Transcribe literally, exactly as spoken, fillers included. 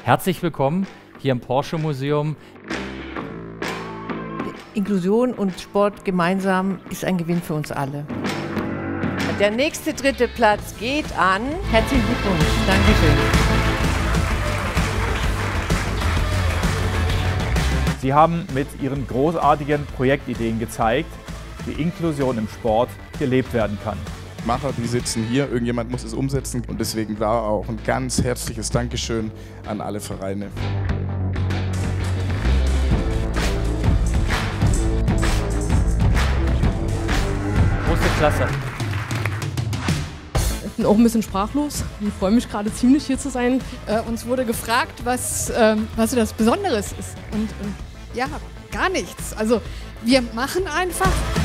Herzlich willkommen hier im Porsche Museum. Inklusion und Sport gemeinsam ist ein Gewinn für uns alle. Der nächste dritte Platz geht an. Herzlichen Glückwunsch. Dankeschön. Sie haben mit Ihren großartigen Projektideen gezeigt, wie Inklusion im Sport gelebt werden kann. Macher, die sitzen hier, irgendjemand muss es umsetzen und deswegen da auch ein ganz herzliches Dankeschön an alle Vereine. Große Klasse. Ich bin auch ein bisschen sprachlos und freue mich gerade ziemlich, hier zu sein. Äh, uns wurde gefragt, was, ähm, was so das Besonderes ist. Und, und ja, gar nichts. Also wir machen einfach.